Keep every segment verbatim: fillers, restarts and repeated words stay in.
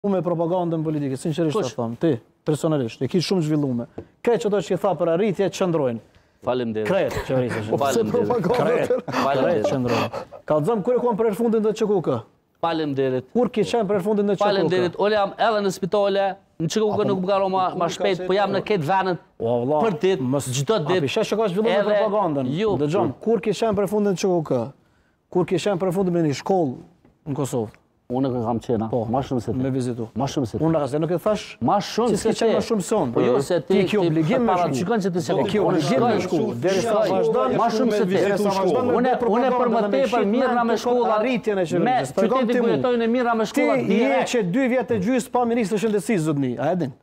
me propagandën politike, sinqerisht ta them, ti, personalisht, e ki shumë zhvillume. Krejt çdo që tha për arritje çndrojnë. Faleminderit. Krejt, qeverisja. Faleminderit. Krejt, krejt çndrojnë. Kallëzëm kur e kam për fundin të Ç K K. Faleminderit. Kur ke qenë për fundin të Ç K K. Faleminderit. Ole jam edhe në spitale, në Ç K K nuk më ka roma më shpejt, po jam në këtë vendet për ditë, çdo ditë. Apo shesh që ka zhvilluar propagandën. Dëgjom, kur ke qenë për fundin të Ç K K? Kur ke qenë për fundin me një shkollë në Kosovë? Unë e kam qena, ma shumë se ti. Me vizitu. Ma shumë se ti. Unë se nuk e thash, ma shumë se ti. Si s'ke qenë ma shumë son. Po jo se ti, ti ki obligim me shku. Shikon që ti se ki obligim me shku. Deri sa vazhdon, ma shumë se ti. Unë unë për më tepër mirë me shkolla. Arritjen e qeverisë. Me qytetin ku jetojnë mirë me shkolla direkt. Ti je që dy vjet e gjys pa ministër shëndetësisë zotni, a e din?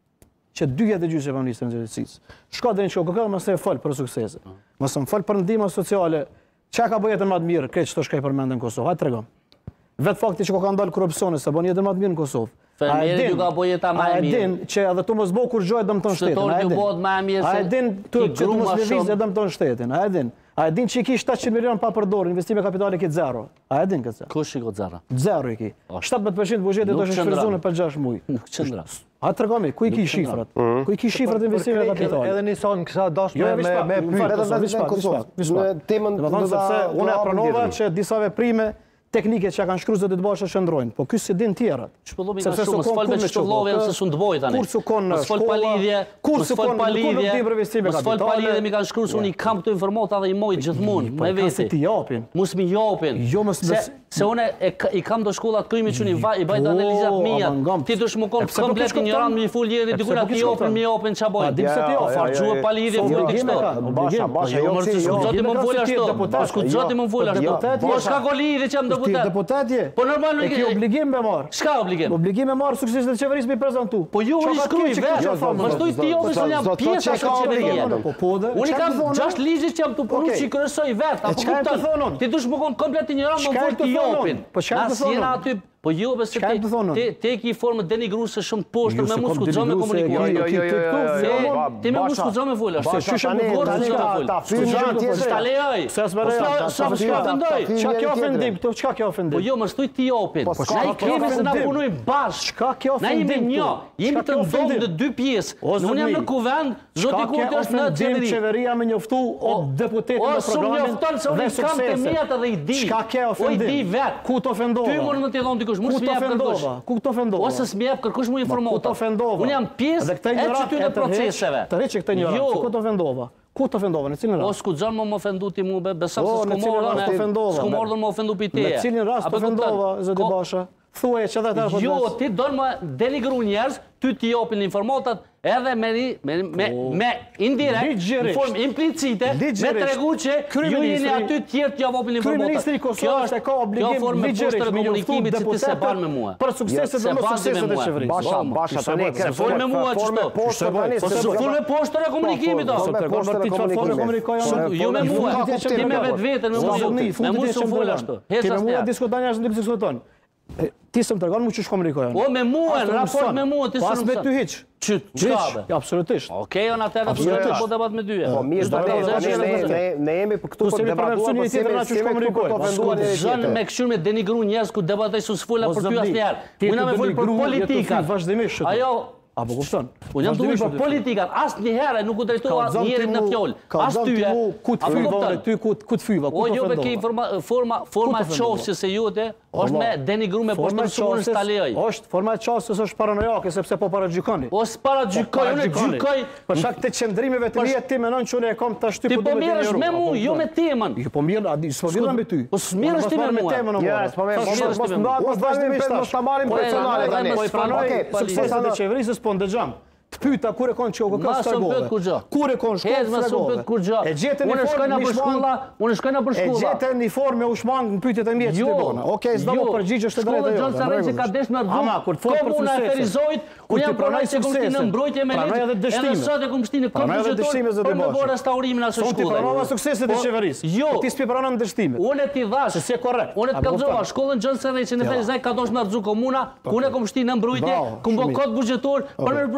Që dy vjet e gjys pa ministër shëndetësisë. Shko deri në Ç K K, mos e fol për suksese. Mos më fol për ndihmë sociale. Çka ka bëjë jetën më të mirë, këtë çto shkaj përmendën në Kosovë. Ha tregom. Vetë fakti që ka ndalë korrupsioni, se bën jetën më të mirë në Kosovë. Fermieri ju ka bëjë jeta më e mirë. A e din që edhe tu mos bëu kur gjoj dëmton shtetin. A e din? Më e mirë se. A e din tu që tu mos lëvizë dëmton shtetin. A e din? A e din që i ki shtatëqind milion pa përdorur, investime kapitale ki zero. A e din këtë? Kush i ka zero? Zero i ki. shtatëmbëdhjetë përqind buxhetit do të shfrytëzohen për gjashtë muaj. Nuk qëndra. A tregomi, ku i ki shifrat? Ku i ki shifrat e investimeve kapitale? Edhe nison kisha dashur me me pyet edhe në Kosovë. Në temën do të thonë sepse unë e pranova që disa veprime teknike që kanë shkruar zotit Basha shndrojnë, po ky se din tjerat. Ç'pëllumi ka shumë, s'fal me ç'llovë se s'u ndboj tani. Kur sukon në s'fal pa lidhje, kur sukon pa lidhje, s'fal pa lidhje, mi kanë shkruar se unë i kam këto informata dhe i moj gjithmonë me vete. Se ti japin. Mos mi japin. Jo mos se unë i kam do shkollat krimi që i bajt analizat mia. Ti dush më kon komplet ignorant me ful jeri diku na ti japin, mi japin ç'a bojnë. Dim se ti jo, farxhua pa lidhje politik kështu. Basha, Basha, jo si zoti më fol ashtu. Po zoti më fol ashtu. Po s'ka ko lidhje që jam deputet. Deputet je. Po normal nuk e ke obligim me marr. Çka obligim? Obligim me marr suksesin e qeverisë me prezantu. Po ju i shkruaj vetë. Më shtoj ti jo se jam pjesë e qeverisë. Po po dhe. Unë kam gjashtë ligje që jam tu punu që kryesoj vetë. Apo kupton? Ti dush më kon komplet ignorant më vol ti jopin. Po çka të thonë aty? Po jo besoj ti ti ke formë denigruese shumë poshtë me mos skuqzo me komunikuar. Jo jo jo. Ti më mos skuqzo me vola. Se çu më vor tani ta fytyn tjetër. Sta lejoj. Se s'më Sa çka të ndoj? Çka kjo ofendim? Këto çka kjo ofendim? Po jo më stoj ti jopin. Na i kemi se na punojmë bash. Çka kjo ofendim? Na jemi një. Jemi të ndonë në dy pjesë. Unë jam në kuvend, zoti Kurti është në qeveri. Qeveria më njoftu o deputet në programin. Dhe kam të mijat edhe i di. Çka ke ofendim? O i di vet. Ku të ofendova? Ty mund të thon dikush, mos më jap kërkosh. Ku të ofendova? Ose s'më jap kërkosh më informata. Ku të ofendova? Unë jam pjesë e këtyre proceseve. Të rriç këtë një rast. Ku të ofendova? Ku të ofendova? Në cilin rast? O skuxon më më ofendu ti mua, besoj se s'ku mordon. S'ku mordon më ofendu pi teje. Në cilin rast të ofendova, zoti Basha? Thuaj që ata ato. Jo, ti don më denigru njerëz, ty ti japin informatat edhe me me me me indirekt, në formë implicite, me tregu që ju jeni aty tjerë t'ja vopin informata. Kryeministri i Kosovës e ka obligim ligjërisht me komunikimit që ti se ban me mua. Për sukseset dhe mos sukseset e qeverisë. Basha, Basha tani ke fol me mua ç'to. Po se fol me poshtë e komunikimit do. Formë komunikojnë. Jo me mua, ti me vetveten me mua. Me mua s'u fol ashtu. Ti me mua diskuton njerëz nuk diskuton. Ti s'm tregon mua ç'është komunikojnë. Po me mua, në raport me mua ti s'm. Pas me ty hiç. Ç'ka? Absolutisht. Okej, on atëherë absolutisht po debat me dyja. Po mirë, ne ne jemi për këtu për debatuar po tjetër na ç'është komunikojnë. Zon me kështu me denigru njerëz ku debatoj su sfola për ty asnjëherë. Unë më fol për politika. Vazhdimisht. Ajo apo kupton? Unë jam duhet për politikat, asnjëherë nuk u drejtova njerit në fjalë. As ty ku të fyva ty ku ku të fyva ku të ofendova. Po jo me ke forma forma çosje se jote është me denigru me poshtërsuar sta lejoj. Është forma çosje është paranojake sepse po paragjykoni. Po s'paragjykoj, unë gjykoj për shkak të qendrimeve të mia ti mendon që unë e kam tash ty po duhet. Ti po mirësh me mua, jo me temën. Jo po mirë, s'po vjen me ty. Po s'mirësh ti me mua. Jo, s'po vjen. Mos mos vazhdimisht mos ta marrim personale tani. Po pranoj sukseset e qeverisë po ndëgjam. Të pyeta kur e kon Ç K K stregove. Kur e kon shkollë stregove. E gjetën unë shkoj në shkolla, unë shkoj në shkolla. E gjetën në formë ushmang në pyetjet e mia që të bëna. Okej, s'do të përgjigjesh të drejtë. Shkolla John Sarraj që ka desh në rrugë. Ama kur të fol për suksesin. Unë jam pranoj se komunitin në mbrojtje me legj. Edhe sot e komunitin në kompjuter. Po në bërë restaurimin e asaj shkolle. Ti pranova sukseset e qeverisë. Jo, ti s'pi pranon dështimet. Unë ti dhash se si korrekt. Unë të kallzova shkollën John Sarraj që në fazë ka dosh me rrugë komuna, ku ne komunitin në mbrojtje, ku mbokot buxhetor për me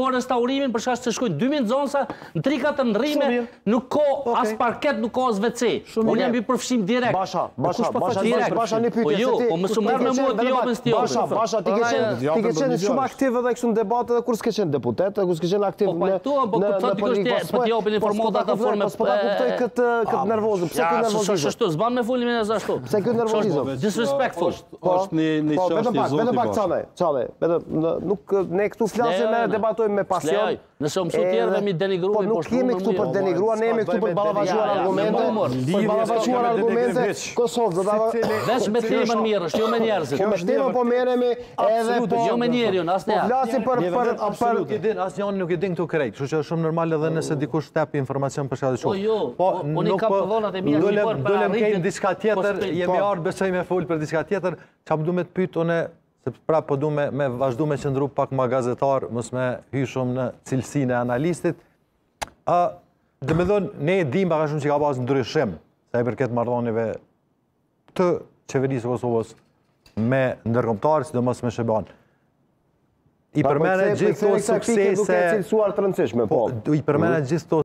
bërë restaurimin për shkak se shkojnë dy mijë zonsa në tri katër ndrrime, nuk ka as parket, nuk ka as ve ce. Unë jam i përfshim direkt. Basha, Basha, Basha, direkt. Basha një pyetje. Po jo, po më sumar me mua ti jopën sti. Basha, Basha, ti ke qenë, ti ke qenë shumë aktiv edhe kështu në debatë edhe kur s'ke qenë deputet, kur s'ke qenë aktiv në po po thotë dikush po ti jopin informata në formë. Po ta kuptoj këtë këtë nervozëm. Pse ky nervozizëm? Ashtu, s'ban me folin me ashtu. Pse ky nervozizëm? Disrespectful. Është një një çështje zoti. Vetëm pak çave, çave. Vetëm nuk ne këtu flasim me debatojmë me pasion. Nëse u mësu tjerëve mi denigruar, po nuk jemi këtu për denigruar, ne jemi këtu për ballavaçuar argumente. Për ballavaçuar argumente Kosovë, do ta vesh me temën mirë, jo me njerëzit. Po me temën po merremi edhe po jo me njeriu, asnjë. Po flasim për për absolut i din, asnjëri nuk i din këtu krejt, kështu që është shumë normal edhe nëse dikush tep informacion për shkak të Po jo, po unë kam dhonat e mia që bën para rritin diçka tjetër, jemi ardhur besoj me fol për diçka tjetër, çfarë duhet të pyet unë se prapë po du me, me vazhdu me qëndru pak ma gazetar, mos me hy shumë në cilësinë e analistit. A, dhe me dhënë, ne e dim baka shumë që ka pas ndryshim, sa i përket marrëdhënieve të qeverisë Kosovës me ndërkombëtarë, sidomos me Sheban. I përmene gjithë to suksese... cilësuar të rëndësishme, po. I përmene gjithë to